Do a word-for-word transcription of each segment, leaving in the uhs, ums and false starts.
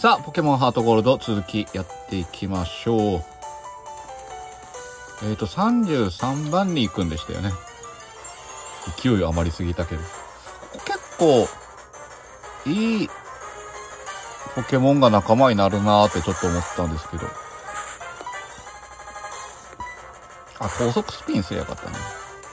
さあ、ポケモンハートゴールド続きやっていきましょう。えーと、さんじゅうさんばんに行くんでしたよね。勢い余りすぎたけど。結構、いいポケモンが仲間になるなーってちょっと思ったんですけど。あ、高速スピンすればよかったね。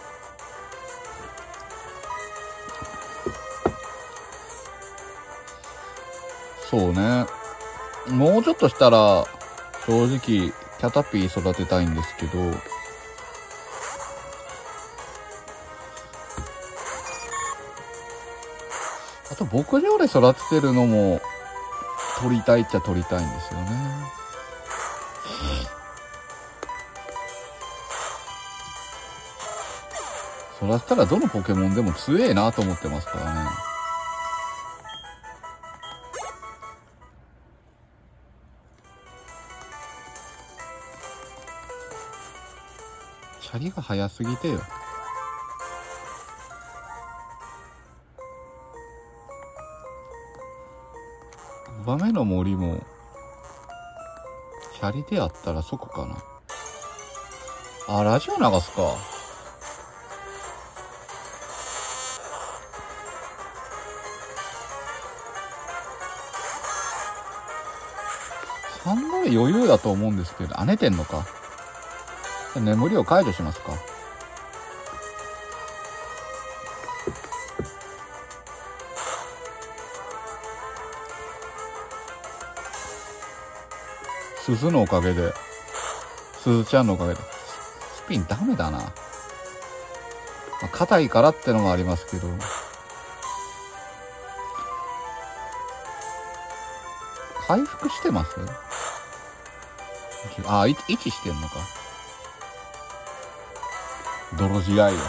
そうね。もうちょっとしたら、正直、キャタピー育てたいんですけど、あと牧場で育ててるのも、取りたいっちゃ取りたいんですよね。育てたらどのポケモンでも強えなと思ってますからね。チャリが速すぎてよ。ごばめの森も、チャリでやったらそこかな。あ、ラジオ流すか。さんどで余裕だと思うんですけど、あ、寝てんのか。眠りを解除しますか。鈴のおかげで、鈴ちゃんのおかげで、スピンダメだな。まあ、硬いからってのもありますけど。回復してます？あ、位置してんのか。泥仕合よ。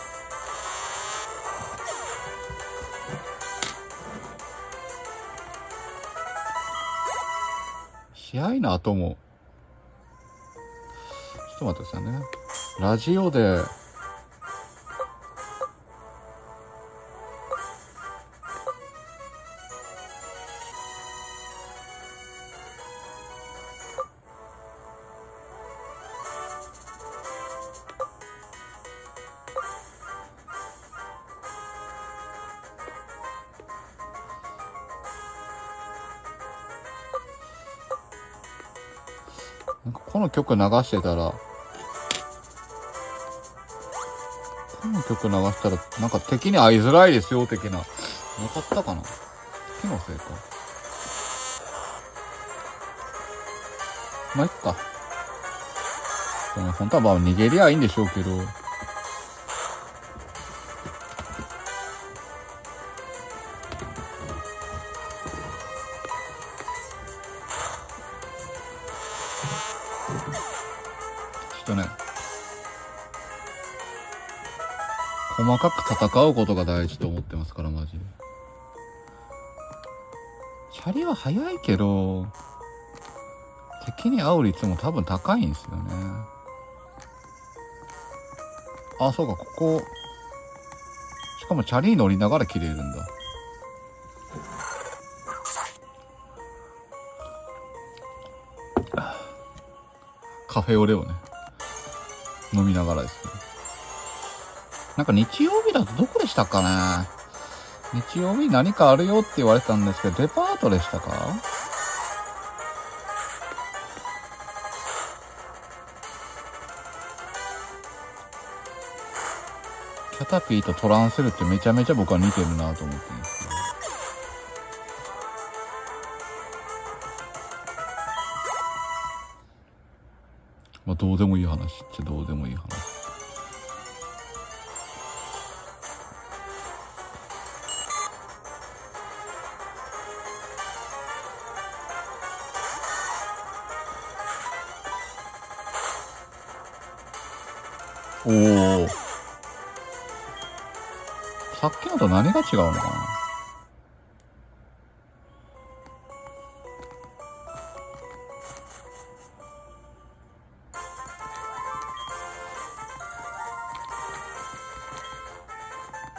試合の後も、ちょっと待ってくださいね。ラジオで、なんかこの曲流してたら、この曲流したら、なんか敵に会いづらいですよ、的な。なかったかな？気のせいか。まあ、いっか。本当はまあ逃げりゃいいんでしょうけど。ちょっとね、細かく戦うことが大事と思ってますから、マジで。チャリは速いけど、敵に会う率も多分高いんですよね。あ、そうか、ここ、しかもチャリに乗りながら切れるんだ。カフェオレをね、飲みながらですけど。なんか日曜日だとどこでしたかね。日曜日何かあるよって言われたんですけど、デパートでしたか？キャタピーとトランセルってめちゃめちゃ僕は似てるなと思ってるんですけど。まあどうでもいい話っちゃどうでもいい話。おお。さっきのと何が違うのかな。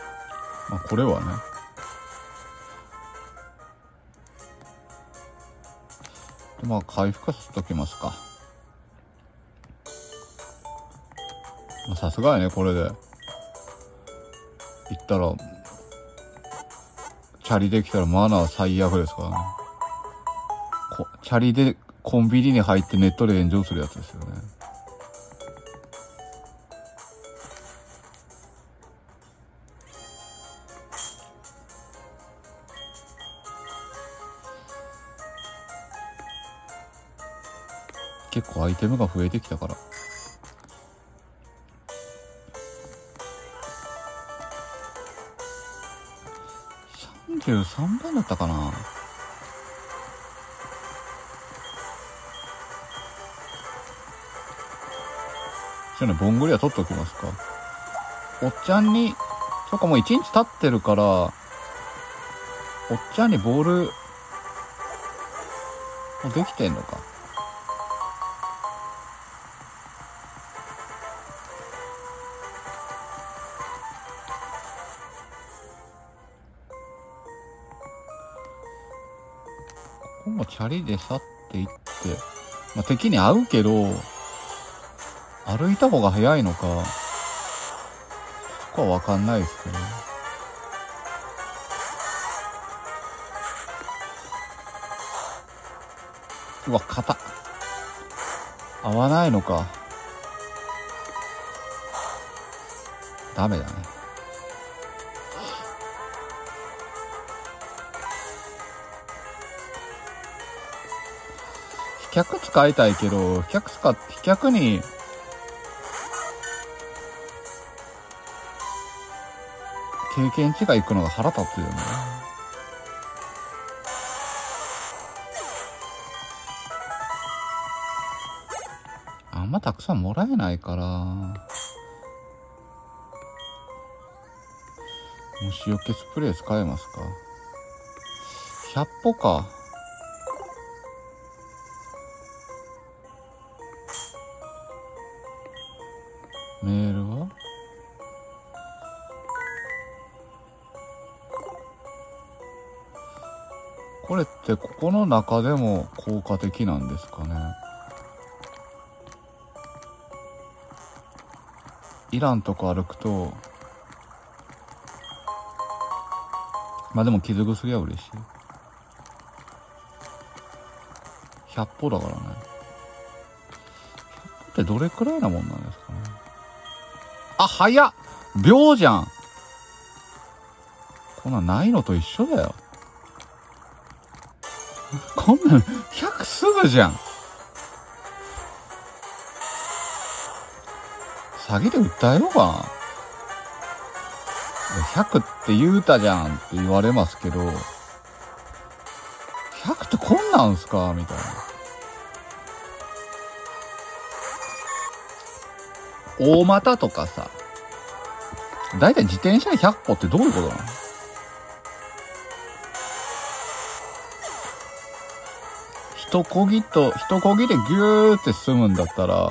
まあこれはね。 で、まあ、回復させときますか。まあ、さすがやね、これで。いったら、チャリできたらマナー最悪ですからね。こチャリでコンビニに入ってネットで炎上するやつですよね。結構アイテムが増えてきたから。さんじゅうさんばんだったかな。じゃあね、ぼんぐりは取っておきますか。おっちゃんに、そっかもういちにち経ってるから、おっちゃんにボール、もうできてんのか。ここもチャリで去っていって、まあ、敵に会うけど、歩いた方が早いのか、そこはわかんないですけど。うわ、硬っ。合わないのか。ダメだね。飛脚使いたいけど、飛脚使って、飛脚に、経験値がいくのが腹立つよね。あんまたくさんもらえないから。虫除けスプレー使えますか。ひゃっぽか。メールはこれってここの中でも効果的なんですかね。イランとか歩くと、まあでも傷薬は嬉しい。ひゃっぽだからね。ひゃっぽってどれくらいなもんなんですかね。あ、早っ！秒じゃん！こんなんないのと一緒だよ。こんなんひゃくすぐじゃん。詐欺で訴えようかな。ひゃくって言うたじゃんって言われますけど、ひゃくってこんなんすかみたいな。大股とかさ、だいたい自転車でひゃっぽってどういうことなの？一こぎと、一こぎでギューって進むんだったら、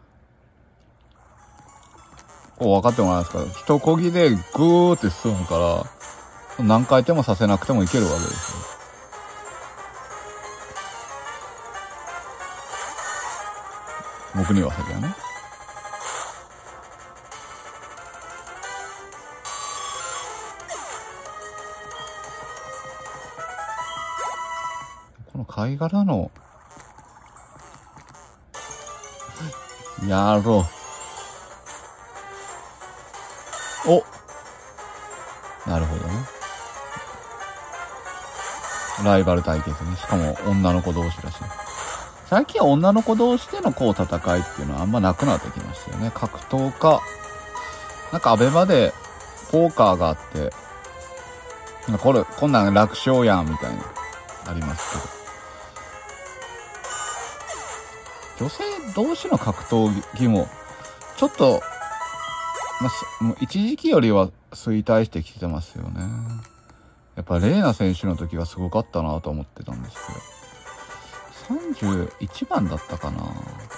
こう分かってもらえますか？一こぎでグーって進むから、何回転もさせなくてもいけるわけですよ。僕には先はね。この貝殻の、やろう。お！なるほどね。ライバル対決ね。しかも女の子同士だし。最近は女の子同士でのこう戦いっていうのはあんまなくなってきましたよね。格闘家。なんかアベマでポーカーがあって、これ、こんなん楽勝やんみたいな、ありますけど。女性同士の格闘技も、ちょっと、まあ、もう一時期よりは衰退してきてますよね。やっぱレイナ選手の時はすごかったなと思ってたんですけど。さんじゅういちばんだったかな。こ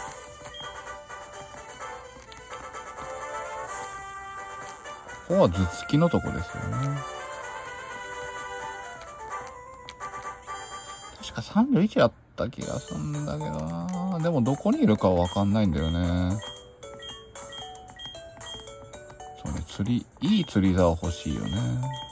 こは頭突きのとこですよね。確かさんじゅういちだったた気がするんだけどな。でもどこにいるかはわかんないんだよね。そうね、釣り、いい釣り竿欲しいよね。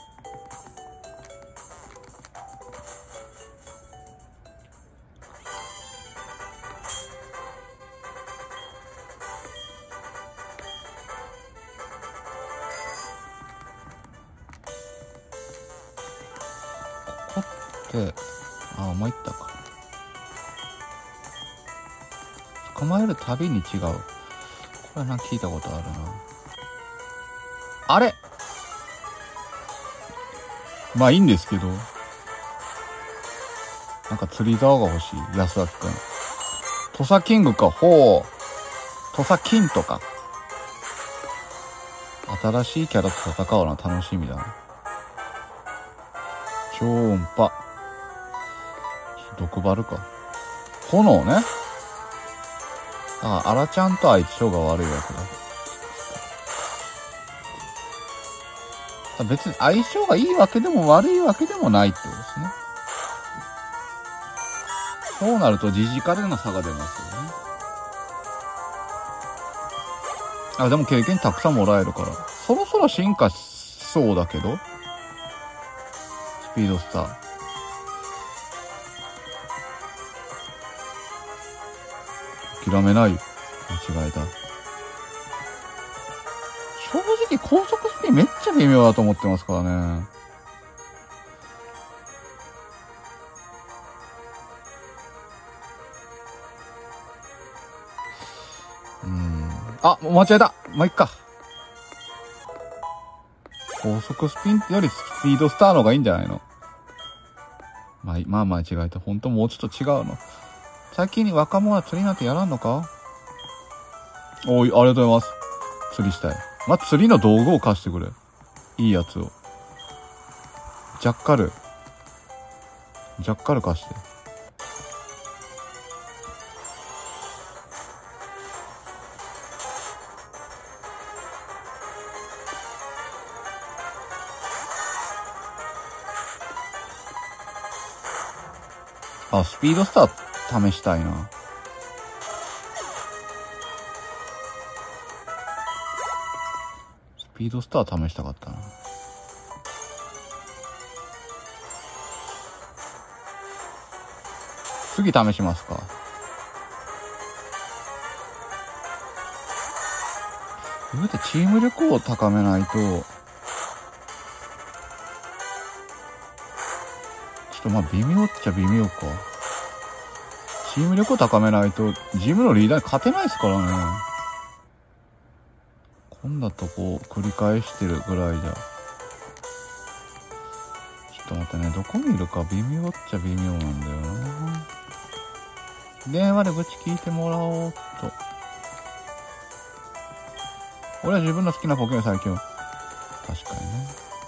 ここって、あ、お前行ったか。捕まえるたびに違う。これはな、聞いたことあるな。あれまあいいんですけど。なんか釣り竿が欲しい。安明くん。土佐キングか。ほう。土佐キンとか。新しいキャラと戦うのは楽しみだな。超音波。毒針か。炎ね。ああ、アラちゃんと相性が悪いわけだ。別に相性がいいわけでも悪いわけでもないってことですね。そうなるとジジカでの差が出ますよね。あ、でも経験たくさんもらえるから。そろそろ進化しそうだけど。スピードスター。諦めない。間違えた。正直高速スピンめっちゃ微妙だと思ってますからね。うん。あ、もう間違えた。もういっか。高速スピンよりスピードスターの方がいいんじゃないの？まあ、まあ間違えた。ほんともうちょっと違うの。先に若者は釣りなんてやらんのか？おい、ありがとうございます。釣りしたい。まあ、釣りの道具を貸してくれ。いいやつを。ジャッカル。ジャッカル貸して。あ、スピードスター試したいな。スピードスター試したかったな。次試しますか。言うてチーム力を高めないと、ちょっとまあ微妙っちゃ微妙か。チーム力を高めないと、ジムのリーダーに勝てないですからね。こんなとこ繰り返してるぐらいじゃ。ちょっと待ってね、どこにいるか微妙っちゃ微妙なんだよな。電話で愚痴聞いてもらおうっと。俺は自分の好きなポケモン最強。確かにね。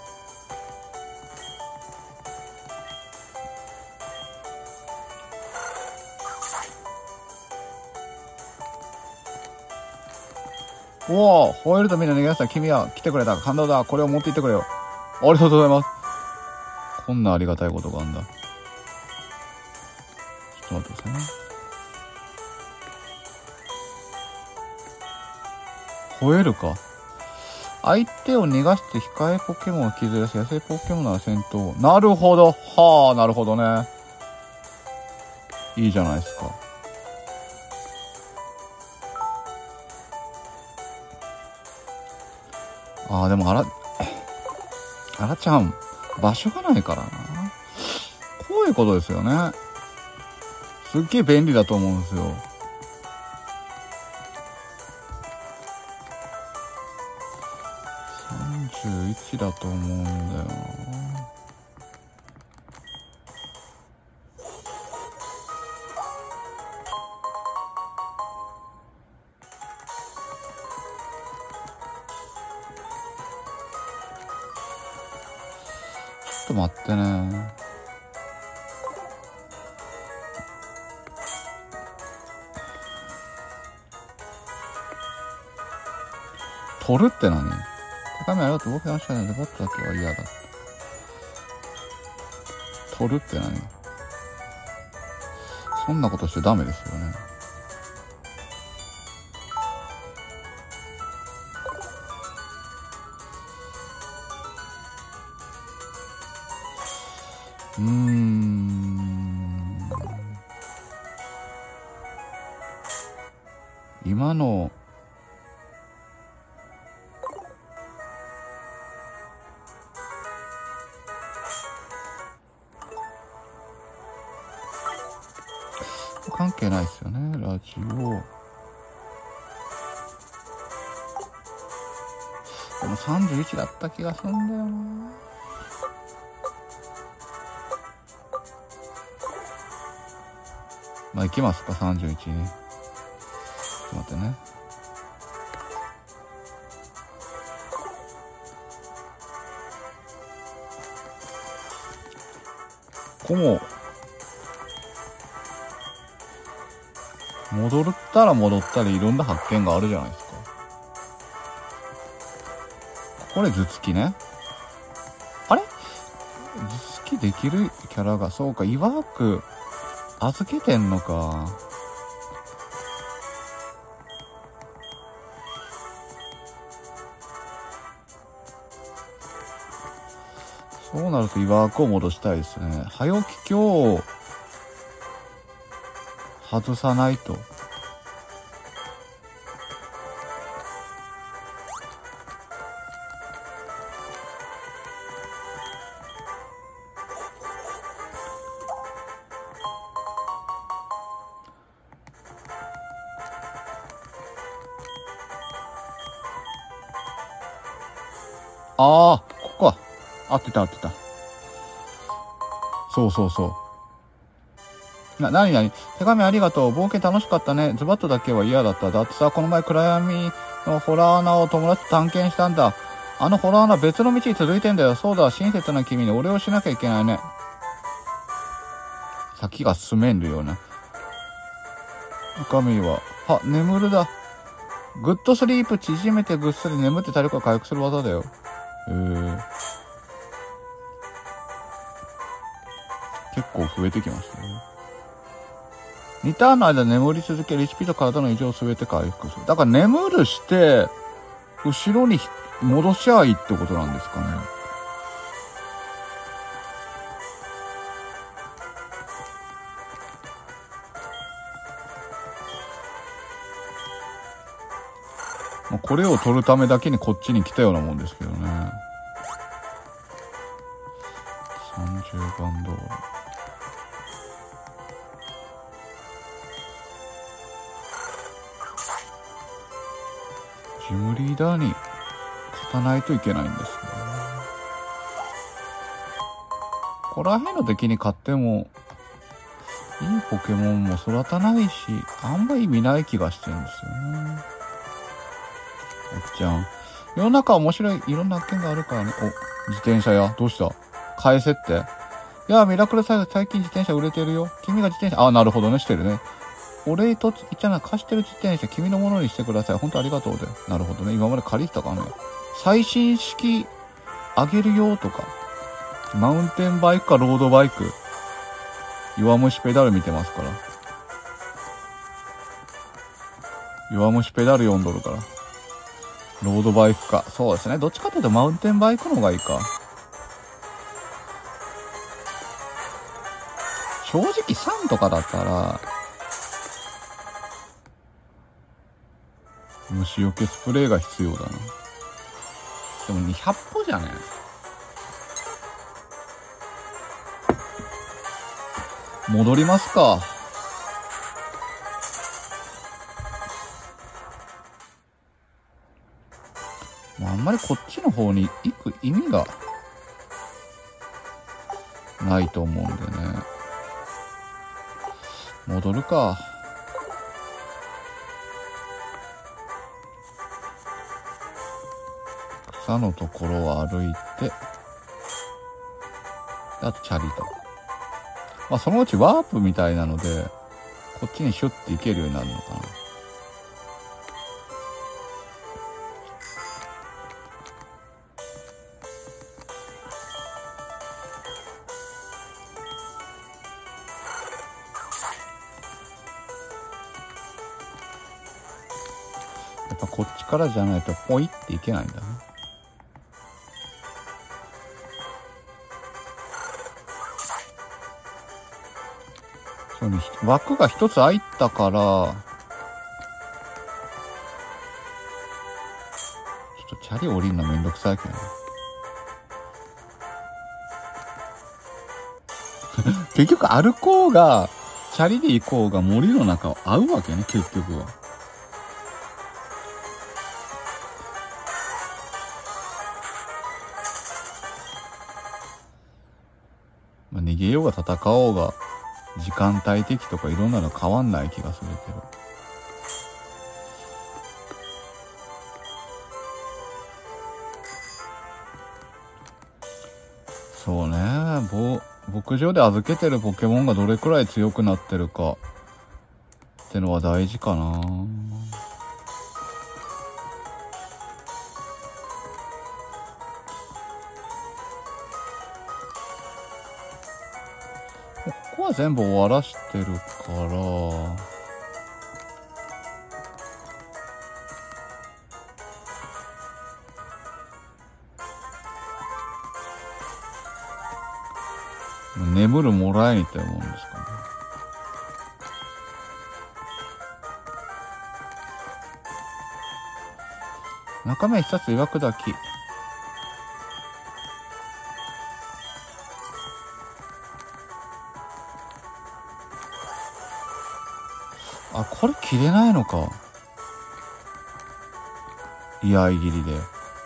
おお、吠えるとみんな逃げ出した。君は来てくれた。感動だ。これを持っていってくれよ。ありがとうございます。こんなありがたいことがあんだ。ちょっと待ってくださいね。吠えるか。相手を逃がして控えポケモンを傷出す。野生ポケモンなら戦闘。なるほど。はあ、なるほどね。いいじゃないですか。ああ、でもあら、あらちゃん、場所がないからな。こういうことですよね。すっげえ便利だと思うんですよ。さんじゅういちだと思うんだよな。ちょっと待ってね。取るって何？高めありがとう。僕がしたのでボットだけは嫌だ。取るって何？ そんなことしてダメですよね。うーん。今の関係ないですよね。ラジオ。でもさんじゅういちだった気がするんだよな。まあ行きますか、さんじゅういちに。ちょっと待ってね。こも戻ったら戻ったりいろんな発見があるじゃないですか。これ頭突きね。あれ頭突きできるキャラが、そうか、いわく預けてんのか。そうなると岩枠を戻したいですね。早起き今日外さないと。ああ、ここは合ってた合ってた。そうそうそう。な、なになに手紙ありがとう。冒険楽しかったね。ズバッとだけは嫌だった。だってさ、この前暗闇のホラー穴を友達と探検したんだ。あのホラー穴別の道に続いてんだよ。そうだ、親切な君にお礼をしなきゃいけないね。先が進めんるような。神は、は、眠るだ。グッドスリープ縮めてぐっすり眠って体力を回復する技だよ。へー。結構増えてきましたね。にターンの間眠り続ける エイチピー と体の異常をすべて回復する。だから眠るして、後ろに戻しゃいいってことなんですかね。これを取るためだけにこっちに来たようなもんですけどね。さんじゅうばん道路。ジムリーダーに勝たないといけないんですね。ここら辺の敵に勝ってもいいポケモンも育たないし、あんま意味ない気がしてるんですよね。おっちゃん。世の中面白い、いろんな発見があるからね。お、自転車や。どうした？返せって。いや、ミラクルサイズ最近自転車売れてるよ。君が自転車、あ、なるほどね、してるね。俺と言ったら貸してる自転車君のものにしてください。本当ありがとうで。なるほどね。今まで借りてたからね。最新式あげるよとか。マウンテンバイクかロードバイク。弱虫ペダル見てますから。弱虫ペダル読んどるから。ロードバイクか。そうですね。どっちかというとマウンテンバイクの方がいいか。正直さんとかだったら、虫除けスプレーが必要だな。でもにひゃく歩じゃね戻りますか。あんまりこっちの方に行く意味がないと思うんでね。戻るか。草のところを歩いて、あとチャリと。まあそのうちワープみたいなので、こっちにシュッて行けるようになるのかな。 やっぱこっちからじゃないとポイっていけないんだね。そうね、枠が一つ空いたから、ちょっとチャリ降りるのめんどくさいけどね。結局歩こうが、チャリで行こうが森の中を合うわけね、結局は。まあ、逃げようが戦おうが、時間帯的とかいろんなの変わんない気がするけど。そうね、ぼ牧場で預けてるポケモンがどれくらい強くなってるかってのは大事かな。ここは全部終わらしてるから、眠るもらえにって思うんですかね。中身一つ曰くだき。あ、これ切れないのか。居合切りで。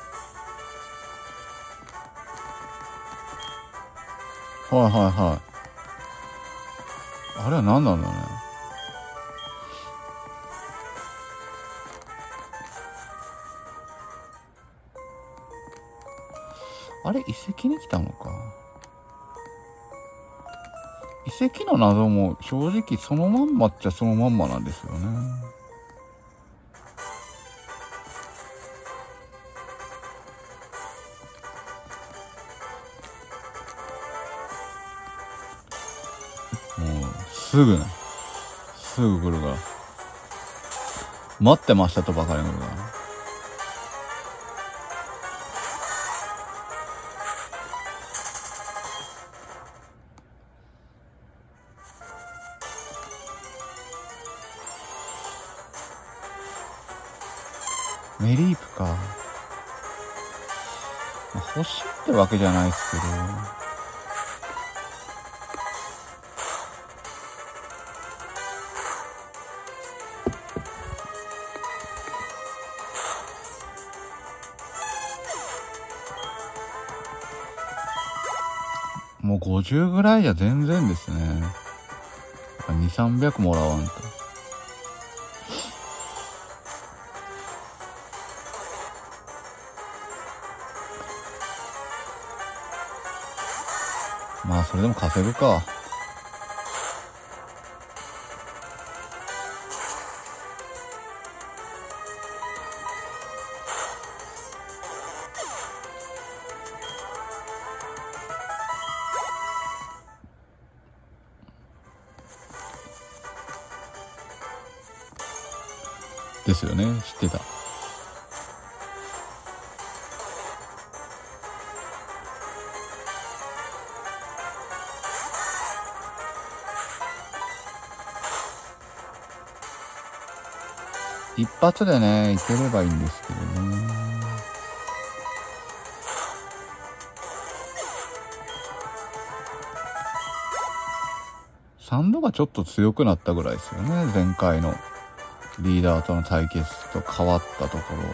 はいはいはい。あれは何なんだろうね。あれ遺跡に来たのか。遺跡の謎も正直そのまんまっちゃそのまんまなんですよね。もうすぐね、すぐ来るから。待ってましたとばかり来るから。メリープか。まあ、欲しいってわけじゃないですけど。もうごじゅうぐらいじゃ全然ですね。に、さんびゃくもらわんと。まあそれでも稼ぐか。ですよね、知ってた。一発でね、いければいいんですけどね。サンドがちょっと強くなったぐらいですよね。前回のリーダーとの対決と変わったところは。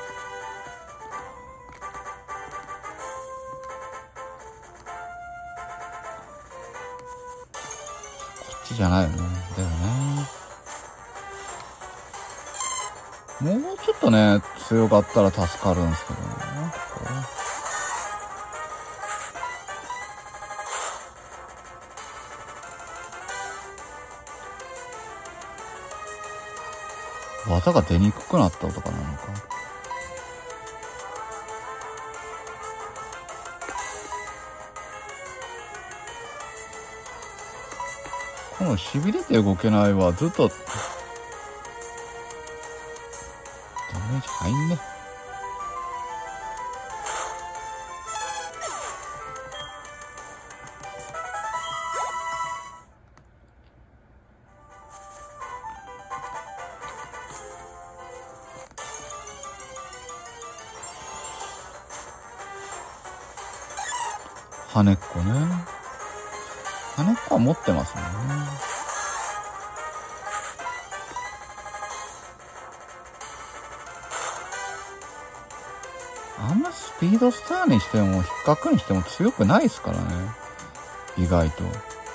こっちじゃないよね。だよね。もうちょっとね、強かったら助かるんですけどね。ここ技が出にくくなったとかなのか。この痺れて動けないはずっとダメージ入んね。羽っこね。羽っこは持ってますもんね。あんまスピードスターにしても、引っかくにしても強くないですからね。意外と。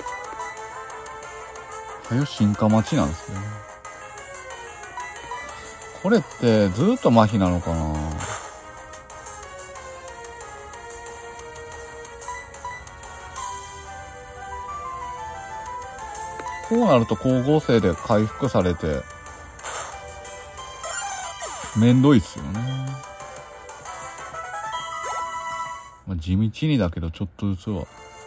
はよ進化待ちなんですよね。これってずーっと麻痺なのかな。こうなると光合成で回復されて、めんどいっすよね。まあ、地道にだけどちょっとずつは。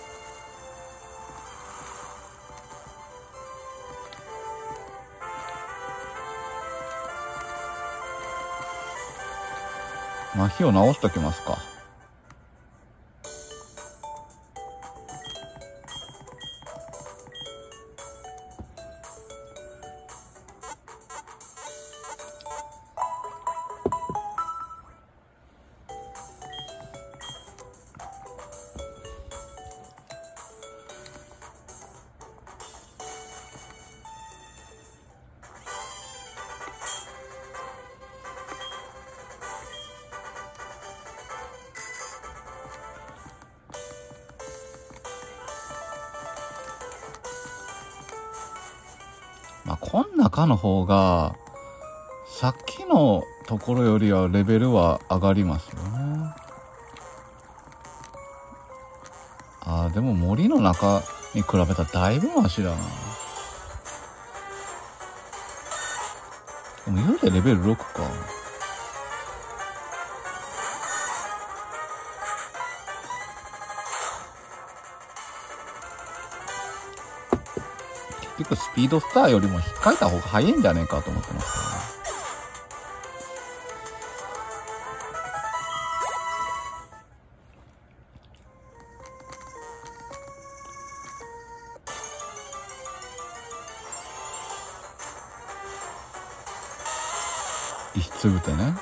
麻痺を直しときますか。まあ、こん中の方が、さっきのところよりはレベルは上がりますよね。ああ、でも森の中に比べたらだいぶマシだな。でも言うてレベルろくか。結局スピードスターよりも引っかいた方が早いんじゃねえかと思ってますからね。石つぶてね。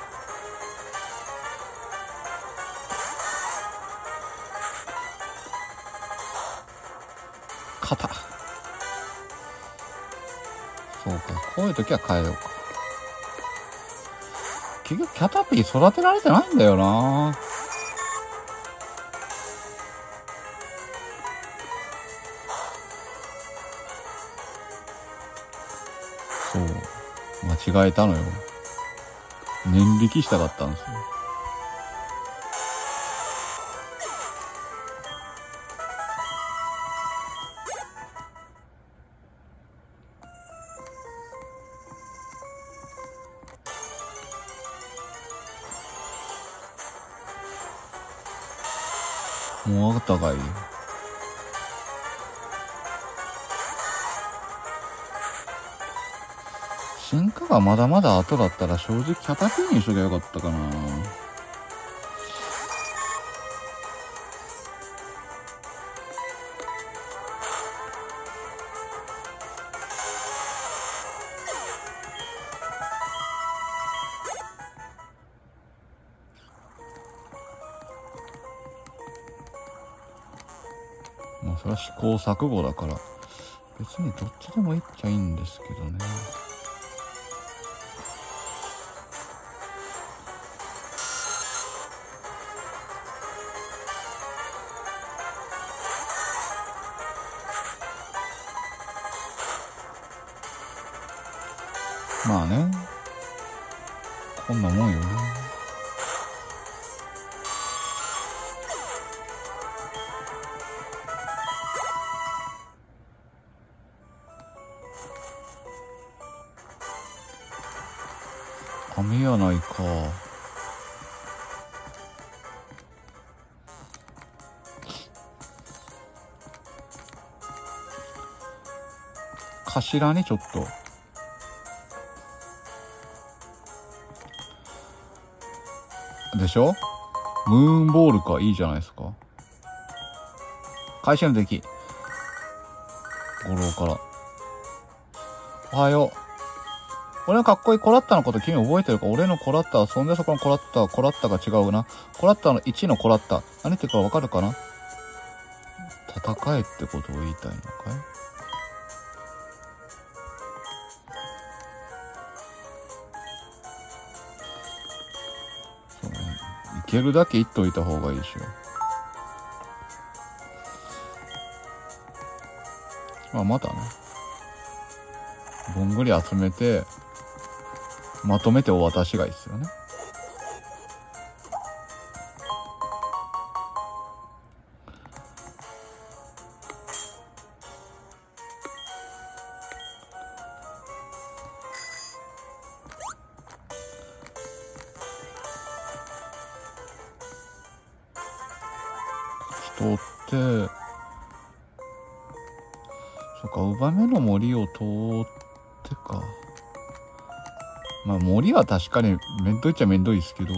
肩。そうか、こういう時は変えようか。結局キャタピー育てられてないんだよな。そう、間違えたのよ。念力したかったんですよ。もうあったかい。進化がまだまだ後だったら正直キャタピーにしときゃよかったかな。まあそれは試行錯誤だから別にどっちでもいっちゃいいんですけどね。まあね、こんなもんよね。雨やないか。頭にちょっとでしょ？ムーンボールか。いいじゃないですか。会社の敵。五郎から。おはよう。俺のかっこいいコラッタのこと君覚えてるか？俺のコラッタはそんでそこのコラッタ、コラッタが違うな。コラッタのいちのコラッタ。何言ってるかわかるかな？戦えってことを言いたいのかい？そうね。いけるだけ言っといた方がいいでしょ。まあまたね。ぼんぐり集めて、まとめてお渡しがいいっすよね。人って、そっか、ウバメの森を通ってか。まあ森は確かにめんどいっちゃめんどいですけど、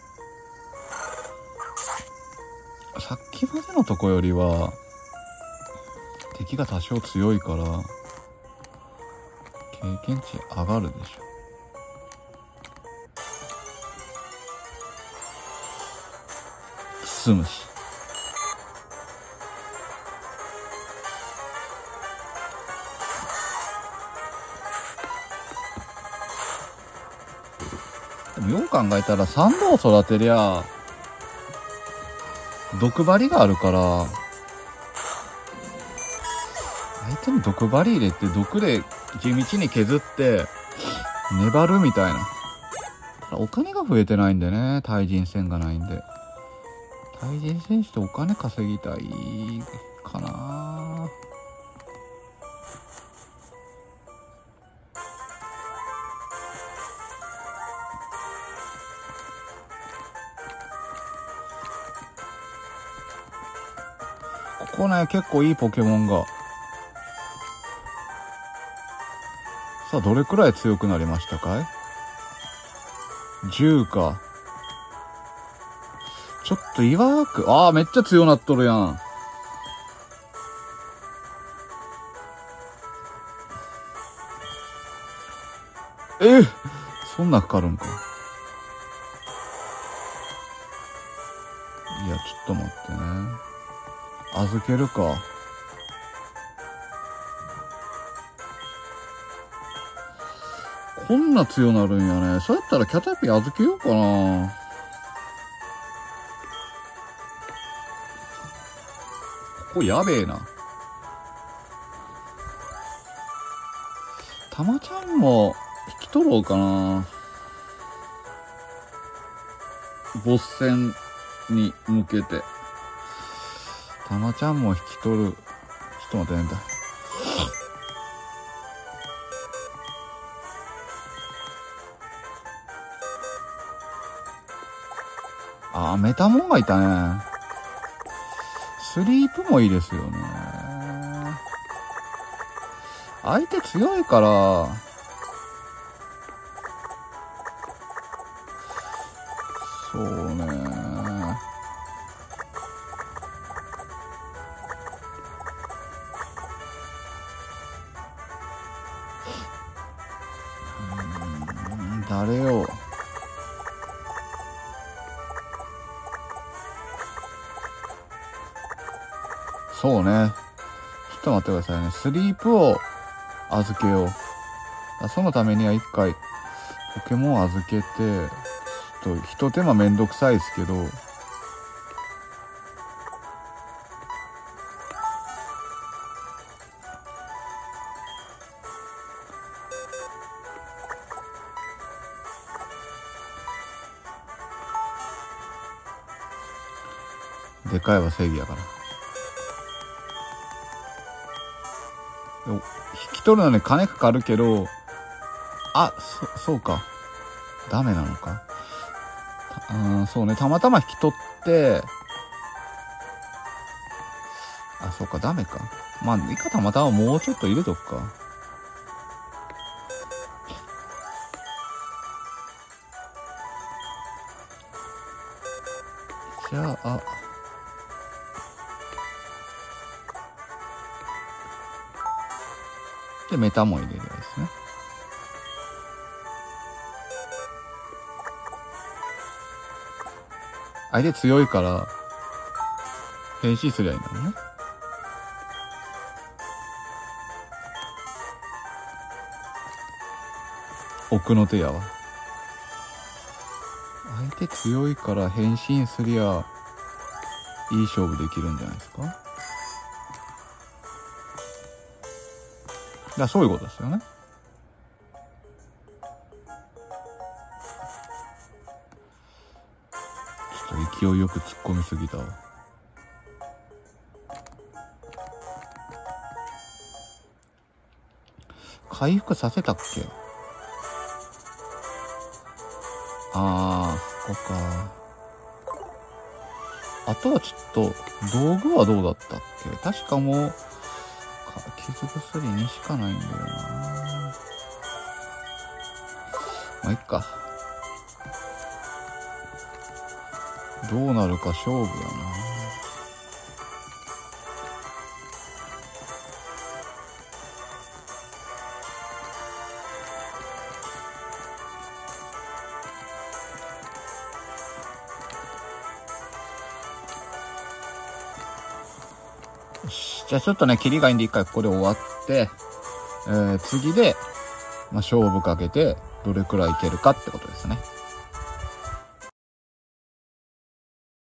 さっきまでのとこよりは敵が多少強いから経験値上がるでしょ。進むし。でもよう考えたらサンドを育てりゃ毒針があるから相手に毒針入れて毒で地道に削って粘るみたいな。お金が増えてないんでね、対人戦がないんで。対人戦してお金稼ぎたいかな。ここね、結構いいポケモンが。さあ、どれくらい強くなりましたかい？ じゅう か。ちょっと岩く、ああ、めっちゃ強なっとるやん。え、そんなかかるんか。いや、ちょっと待ってね。預けるか。こんな強なるんやね。そうやったらキャタピー預けようかな。ここやべえな。たまちゃんも引き取ろうかな。ボス戦に向けて。たまちゃんも引き取る。ちょっと待ってねんだ。あー、メタモンがいたね。スリープもいいですよね。相手強いから、そうね。うーん、誰よ。そうね。ちょっと待ってくださいね。スリープを預けよう。そのためには一回ポケモン預けて、ちょっと一手間めんどくさいですけど、でかいは正義やから。引き取るのに金かかるけど、あ、そ、そうか。ダメなのか。うん、そうね。たまたま引き取って、あ、そうか、ダメか。まあ、いいか、たまたまもうちょっと入れとくか。 じゃあ、で、メタも入れるやつですね。相手強いから、変身すりゃいいんだもんね。奥の手やわ。相手強いから変身すりゃ、いい勝負できるんじゃないですか。だからそういうことですよね。ちょっと勢いよく突っ込みすぎたわ。回復させたっけ？あー、そこか。あとはちょっと、道具はどうだったっけ？確かもう、傷薬にしかないんだよな。まあ、いっか。どうなるか勝負やな。よし。じゃあちょっとね、キリがいいんで一回ここで終わって、えー、次で、まあ、勝負かけて、どれくらいいけるかってことですね。